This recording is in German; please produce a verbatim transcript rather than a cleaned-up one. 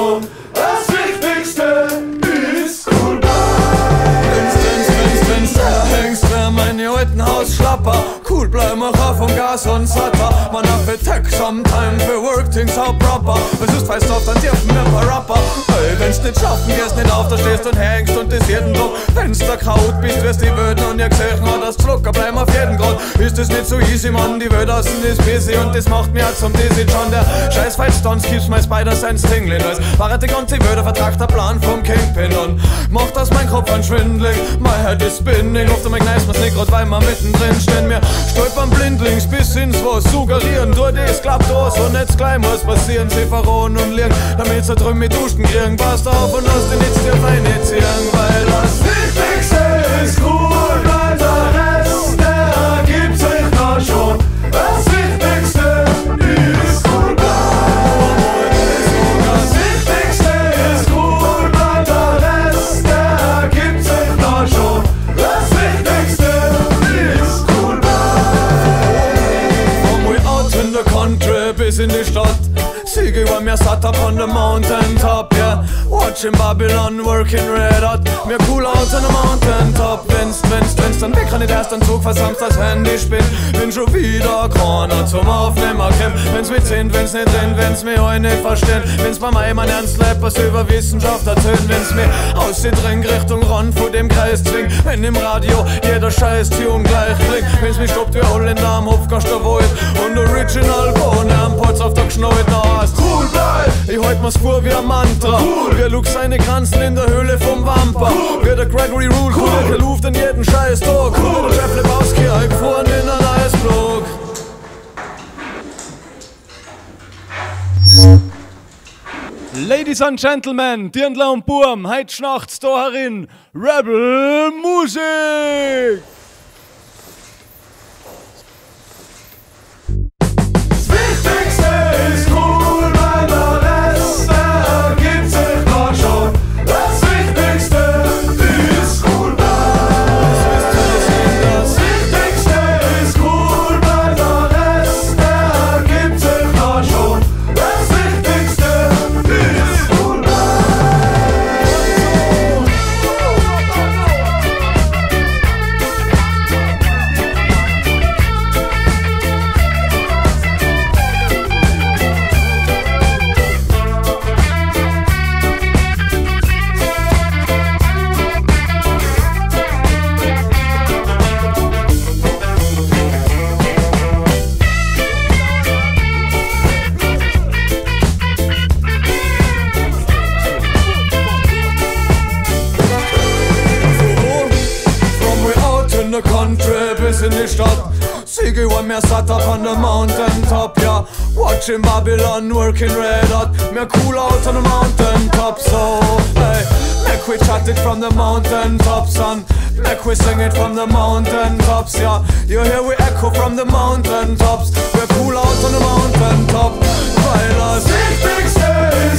schon. Das Wichtigste ist cool bleiben. Wenn's, wenn's, wenn's, wenn's der hängst, wär meine alten Hausschlapper. Cool bleiben auch vom Gas und Satter. Man hat für Tech sometime, für Work things how proper. Was ist fest auf, dann dürfen wir ein paar Rapper. Hey, wenn's nicht schaffen, gehst nicht auf, da stehst und hängst und das jeden Tag. Wenn's der Kraut bist, wirst die Wöden und ihr gesehen hat, das Zucker bleiben auf jeden Grad. Ist das nicht so easy, Mann, die Welt außen ist busy und das macht mir halt zum Dizzy. John, der scheiß Fight-Stunts keeps my Spider Sense tingling. Als war er die ganze Welt vertragt der Plan vom Kingpin und macht aus mein Kopf ein schwindelig. My head is spinning, oft einmal kneißt man's nicht grad, weil wir mittendrin stehen. Wir stolpern blindlings bis ins was, suggerieren, du das klappt aus und jetzt gleich muss passieren. Sie verrohen und liegen, damit sie drüben mit Duschen kriegen. Passt auf und lass den jetzt dir reinziehen, weil das Wichtigste ist cool bleiben, der Rest, der ergibt sich da schon. Das Wichtigste ist cool bleiben. Das Wichtigste ist cool bleiben, der Rest, der ergibt sich da schon. Das Wichtigste ist cool bleiben. From way out in the country bis in die Stadt. Siege war mir sat up on the mountain top, yeah. Watching Babylon working red hot. Mir cool out on the mountain top. Wenn's, wenn's, wenn's dann weg kann ich erst einen Zug versammelt das Handy spinn. Bin schon wieder keiner zum Aufnehmer kämpf. Wenn's mit sind, wenn's nicht sind, wenn's mir heute nicht verstehen. Wenn's bei mir mein ernst bleibt, was über Wissenschaft erzählen. Wenn's mir aussieht, drin Richtung Rand vor dem Kreis zwingt. Wenn im Radio jeder scheiß Tune gleich klingt. Wenn's mich stoppt wie Holländer am Hofgast der Wald. Und Original Bone am Potz auf der Geschneit da. Cool bleib! Ich halt mir's vor wie ein Mantra. Cool. Wir Luke seine Grenzen in der Höhle vom Wamper. Cool. Wir der Gregory Rule, cool. Der Luft in jeden scheiß Tag. Cool. Der Jeff Lebowski, ich gefahren in ein neues Blog. Ladies and Gentlemen, Dirndl und Burm, heut schnacht's da herin. Rebel Musig! In die Stadt. Siege war mir sat up on the mountain top, yeah. Watching Babylon working red hot. Mir cool out on the mountain top, so hey, make we chat it from the mountain top, son. Make we sing it from the mountain tops, yeah. You hear we echo from the mountain tops. We're cool out on the mountain top. Weil das Wichtigste